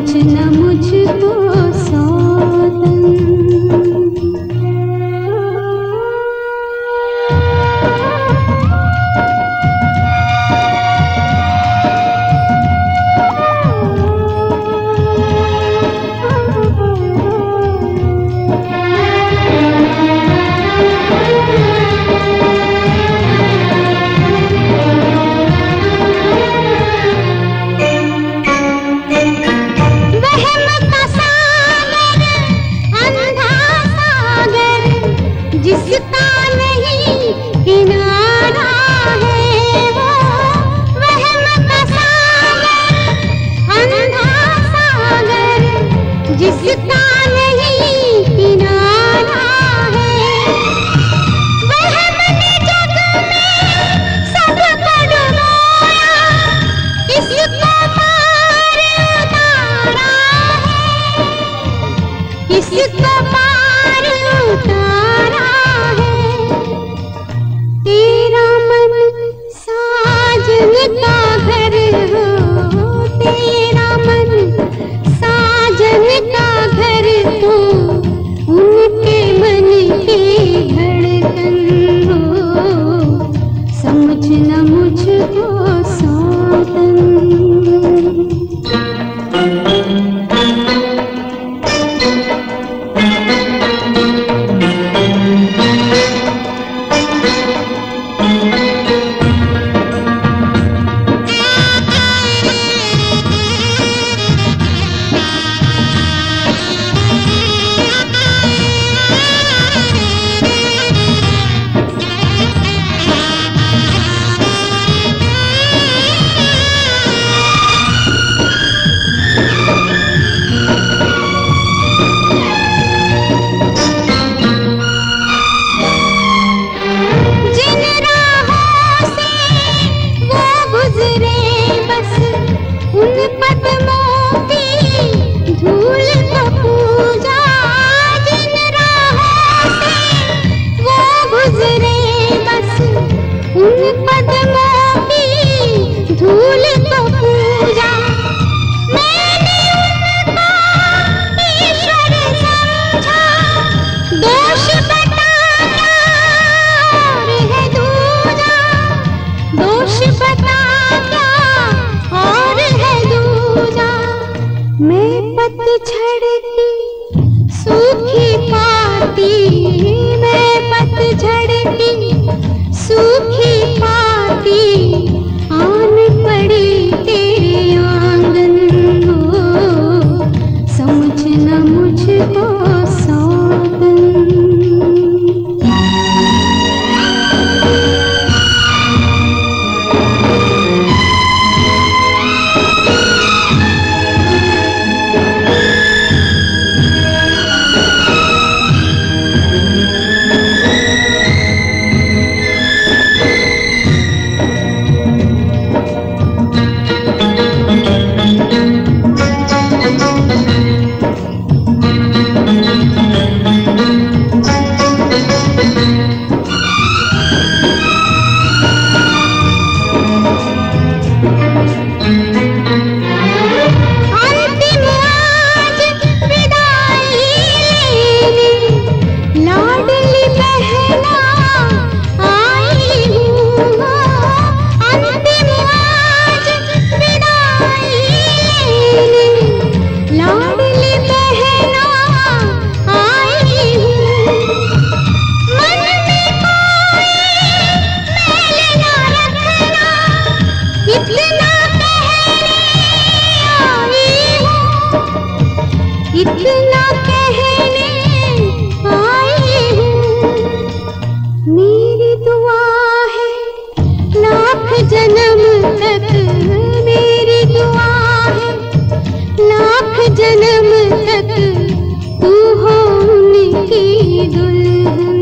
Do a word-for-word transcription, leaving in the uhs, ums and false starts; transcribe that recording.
समझना मुझको सौतन। जिसका नहीं किनारा है वो वहम का सागर, अंधा सागर जिसका नहीं किनारा है। वहम ने जग में सबको डुबोया, इसको पार उतारा है, इसको पार उतारा। तेरा मन साजन का घर हो, तेरा मन साजन का घर तो उनके मन की धड़कन हो, समझना मुझको सौतन। पतझड़ की सूखी पाती, मैं पतझड़ की सूखी पाती, आन पड़ी तेरे आंगन हो, समझना मुझको सौतन। इतना कहने आई हूँ, मेरी दुआ है लाख जन्म तक, मेरी दुआ है लाख जन्म तक तू हो उनकी दुल्हन।